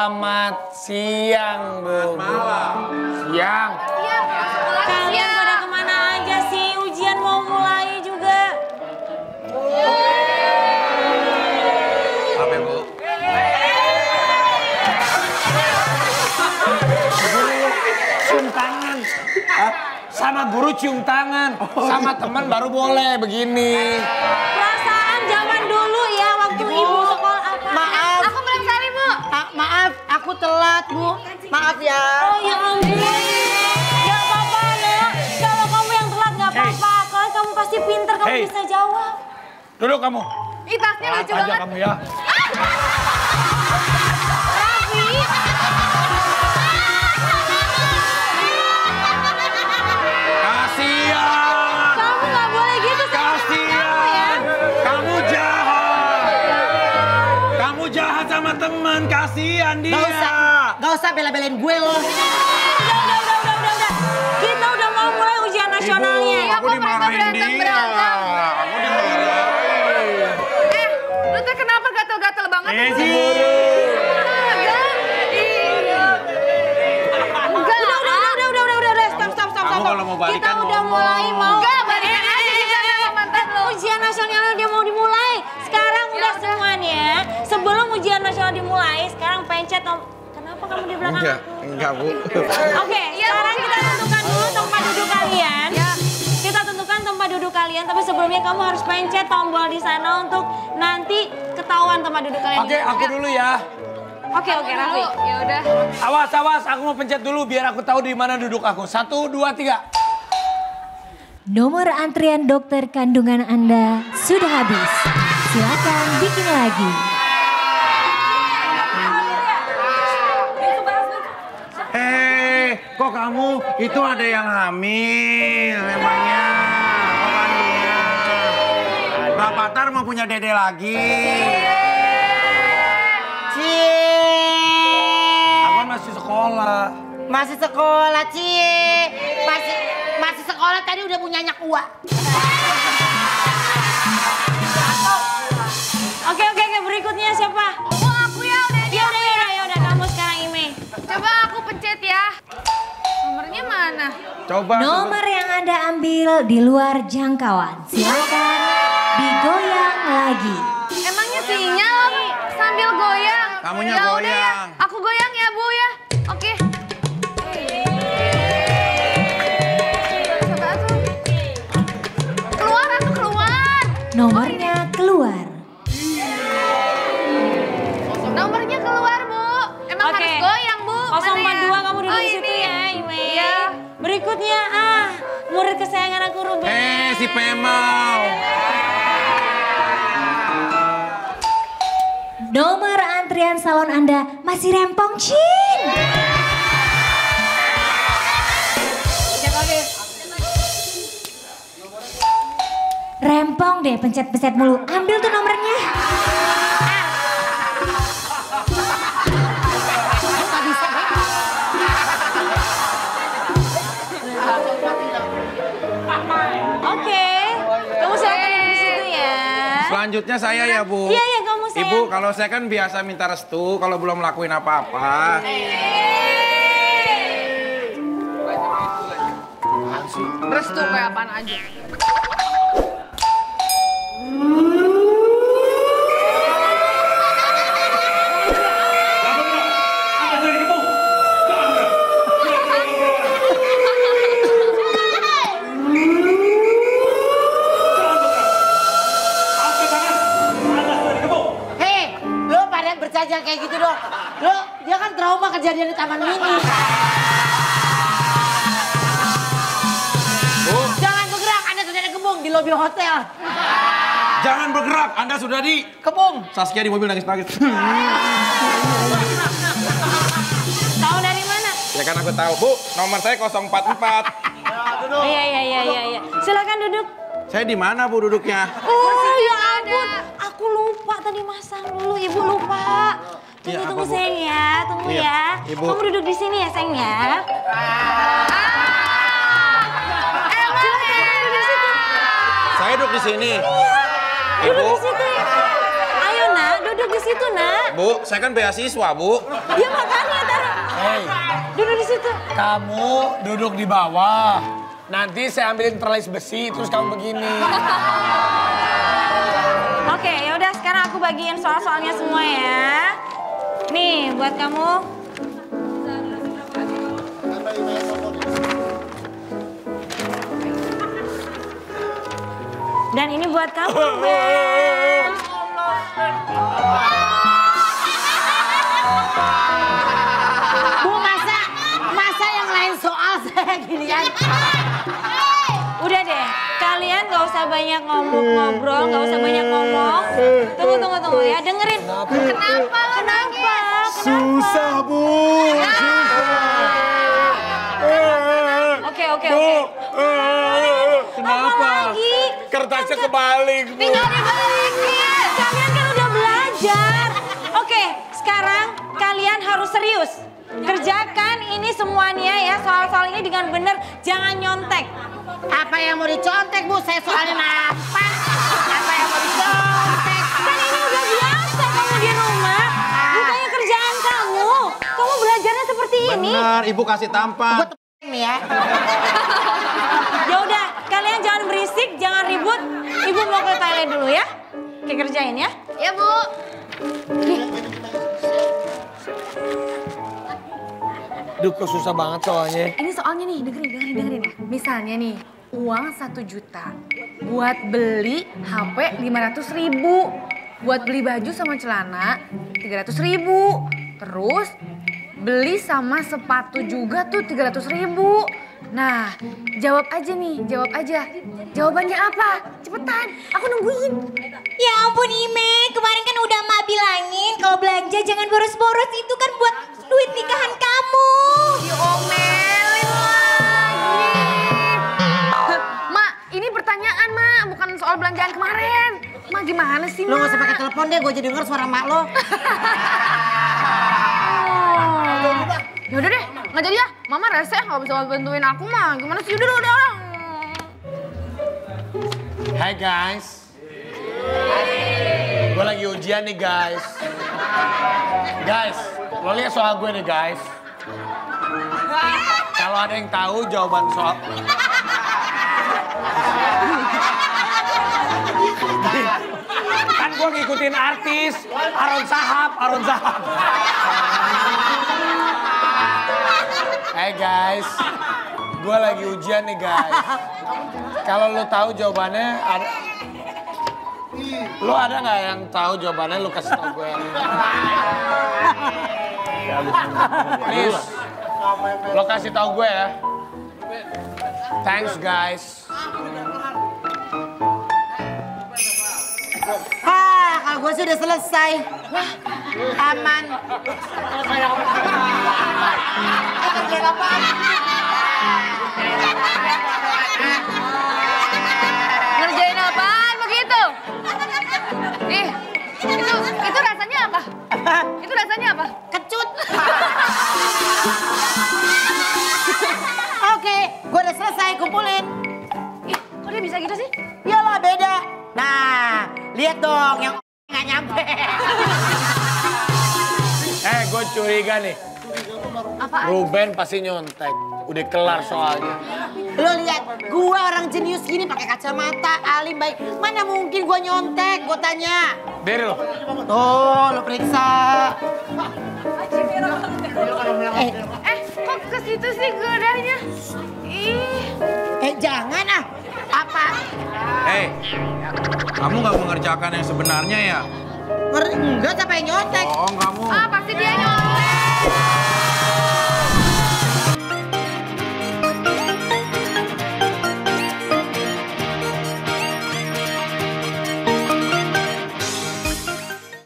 Selamat siang, Bu. Malam. Siang. Kalian pada kemana aja sih? Ujian mau mulai juga. Apa, Bu? Cium tangan. Sama guru cium tangan. Sama teman baru boleh begini. Perasaan zaman dulu ya waktu ibu sekolah apa? Maaf. Aku belum kali, Bu. Maaf, aku telat, Bu. Maaf ya. Oh ya ampun. Gak apa-apa ya. Kalau kamu yang telat gak apa-apa. Kalau kamu pasti pinter, kamu Hey. bisa jawab. Duduk kamu. Ih, tasnya lucu Aja banget. kamu ya. Raffi. Kasian. Kamu gak boleh gitu sama teman kamu ya. Kasian. Kamu jahat. Kamu jahat sama teman. Kasian dia. Gak usah bela-belain gue loh. Udah. Kita udah mau mulai ujian nasionalnya. Ibu, aku dimarahin dia. Aku dimarahin. Lu tuh kenapa gatel-gatel banget? Cemburu. Udah. Stop. Kamu kalau mau balikan Kita udah ngomong. mulai mau. Enggak, balikan aja di sana sama mantan lu. Ujian nasional udah mau dimulai. Sekarang udah semuanya. Sebelum ujian nasional dimulai, sekarang pencet Kenapa kamu di belakang aku? Enggak, Bu. Oke, sekarang kita tentukan dulu tempat duduk kalian. Kita tentukan tempat duduk kalian, tapi sebelumnya kamu harus pencet tombol di sana untuk nanti ketahuan tempat duduk kalian. Oke, aku dulu ya. Oke, Raffi. Ya udah. Awas, aku mau pencet dulu biar aku tahu di mana duduk aku. 1, 2, 3. Nomor antrian dokter kandungan Anda sudah habis. Silakan bikin lagi. Kok kamu itu ada yang hamil memangnya? Kok kandungnya? Bapak Tar mau punya dede lagi. Aku kan masih sekolah. Masih sekolah, Cie. Masih sekolah tadi udah punya anak uak. Oke, berikutnya siapa? Oh, aku ya udah. Ya udah kamu sekarang Ime. Coba aku pencet ya. Nomornya mana? Coba. Nomor yang Anda ambil di luar jangkauan. Silakan digoyang lagi. Emangnya sinyal sambil goyang? Kamunya Ya udah goyang. ya. Aku goyang ya, Bu ya. Oke. Coba tuh. Keluar. Nomornya keluar. Nomornya keluar, Bu. Emang harus goyang, Bu. 042 kamu duduk di situ ya, Ime. Iya. Berikutnya, murid kesayangan aku Ruben. Si Pemau. Nomor antrian salon Anda masih rempong, Cin. Rempong deh, pencet-pencet mulu. Ambil tuh nomornya. Oke. Kamu silakan duduk di situ ya. Selanjutnya saya ya, Bu. Iya, kamu sayang. Ibu, kalau saya kan biasa minta restu kalau belum lakuin apa-apa. Restu kayak apaan aja. Hei, lo pada bercanda kayak gitu dong. Dia kan trauma kejadian di Taman Mini. Bu, Jangan bergerak, Anda sudah ada kebung di lobi hotel. jangan bergerak. Anda sudah di Kebung. Saskia di mobil nangis pagi. Tahu dari mana? Ya kan aku tahu, Bu. Nomor saya 044. Iya. Silakan duduk. Saya di mana, Bu, duduknya? Oh ya ampun, aku lupa tadi masang dulu, Ibu lupa. Iya, Tunggu apa, Bu? sayang ya, tunggu Iya, ya. Ibu. Kamu duduk di sini ya sayang ya. Silakan duduk di situ. Saya duduk di sini. Duduk Ibu. di situ ya. Ayo nak, duduk duduk di situ, Nak. Bu, saya kan beasiswa, Bu. Ya makanya taruh. Hei, Duduk di situ. kamu duduk di bawah. Nanti saya ambilin teralis besi, terus kamu begini. Oke, yaudah sekarang aku bagiin soal-soalnya semua ya. Nih, buat kamu. Dan ini buat kamu, Ben. Bu, masa yang lain soal saya ginian? Udah deh, kalian gak usah banyak ngobrol, gak usah banyak ngomong. Tunggu ya, dengerin. Kenapa? Susah, Bu. Oke. Kenapa? Lagi? Kertasnya kebalik, Bu. Tinggal dibalikin. Kalian kan udah belajar. Oke, sekarang kalian harus serius. Kerjakan ini semuanya ya, soal-soal ini dengan benar. Jangan nyontek. Apa yang mau dicontek, Bu? Saya soalnya apa? Apa yang mau dicontek? Kan ini udah biasa kamu di rumah. Bukannya kerjaan kamu. Kamu belajarnya seperti ini. Benar, Ibu kasih tampang. Nih ya. Ya udah, kalian jangan berisik, jangan ribut. Ibu mau ke toilet dulu ya. Oke, kerjain ya. Ya, Bu. Duh, kok susah banget soalnya. Ini soalnya nih, dengerin. Misalnya nih, uang 1 juta buat beli HP 500.000, buat beli baju sama celana 300.000, terus beli sama sepatu juga tuh 300.000. Nah, jawab aja. Jawabannya apa? Cepetan, aku nungguin. Ya ampun Ime, kemarin kan udah Mak bilangin kalau belanja jangan boros-boros, itu kan buat duit nikahan kamu. Diomelin lagi. Mak, ini pertanyaan, Mak, bukan soal belanjaan kemarin. Mak, gimana sih, Mak? Lo gak usah pakai telepon deh, gue jadi denger suara mak lo. Yaudah deh, nggak jadi ya. Mama rese nggak bisa bantuin aku mah. Gimana sih? Udah. Hai guys. Gue lagi ujian nih guys. Guys, lo lihat soal gue nih guys. Kalau ada yang tahu jawaban soal... Kan gue ngikutin artis. Aron Sahab. Hey guys, gue lagi ujian nih guys. Kalau lo tahu jawabannya, lo ada nggak yang tahu jawabannya? Lo kasih tau gue. Please, lo kasih tau gue ya. Thanks guys. Kalau gue sih udah selesai. Aman. Ngerjain apaan begitu? Ih, itu rasanya apa? Itu rasanya apa? Kecut. Oke, gue udah selesai, kumpulin. Ih, kok dia bisa gitu sih? Iyalah beda. Nah, lihat dong yang nggak nyampe. Gue curiga nih. Apaan? Ruben pasti nyontek. Udah kelar soalnya. Lo lihat, gue orang jenius gini pakai kacamata, alim baik. Mana mungkin gue nyontek? Gue tanya. Diri lo. Tuh, lo periksa. Kok ke situ sih gedahnya? Ih. Jangan ah. Apa? Hei, kamu nggak mengerjakan yang sebenarnya ya? Enggak, siapa yang nyontek? Oh, kamu. Pasti dia nyontek.